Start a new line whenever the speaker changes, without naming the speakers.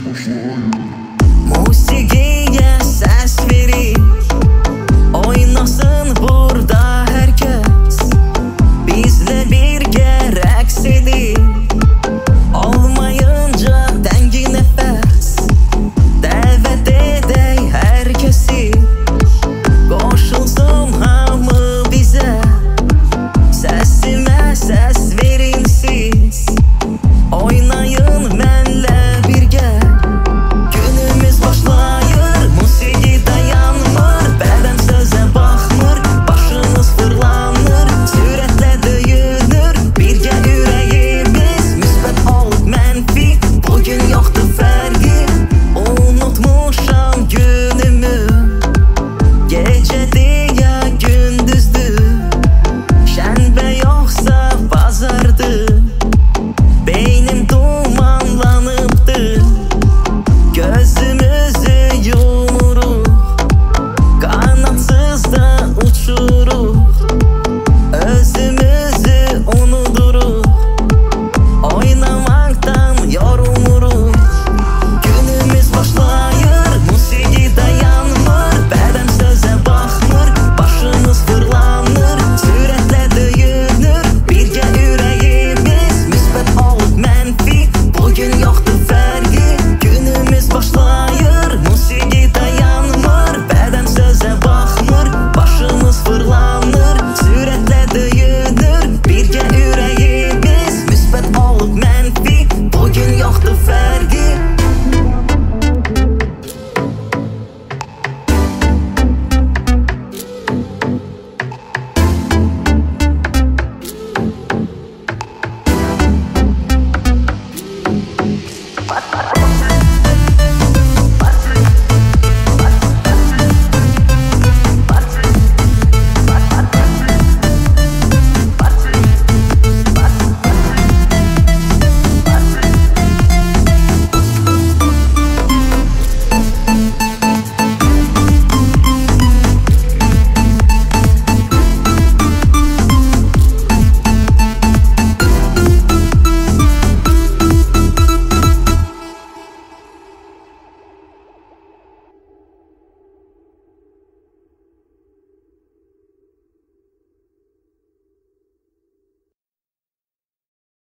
Musiqiyə səs verir, oynasın burada hər kəs, bizlə birgə rəqs edir. Olmayınca təngi nəfəs, dəvət edək hər kəsi, qoşulsun hamı bizə, səsimə səs verin siz, oynayın mənlə birgə. Günümüz başlayır, musiqi dayanmır, bədən sözə baxmır, başımız fırlanır, sürətlə döyünür, birgə ürəyimiz, müsbət olub mənfi, bugün yoxdur fərqi, unutmuşam günümü, gecədir ya gündüzdür, şənbə yoxsa bazardır, beynim dumanlanıbdır, gözümüzü yumuruq, qanadsız da uçuruq, özümüzü unuduruq, oynamaktan yorulmuruq. Günümüz başlayır, musiqi dayanmır, bədən sözə baxmır, başımız fırlanır, sürətlə döyünür, birgə ürəyimiz, müsbət olub mənfi, bugün yoxdur fərqi. Günümüz başlayır, musiqi dayanmır, bədən sözə baxmır, başımız fırlanır, sürətlə döyünür, birgə ürəyimiz, müsbət olub mənfi, bugün yoxdur fərqi.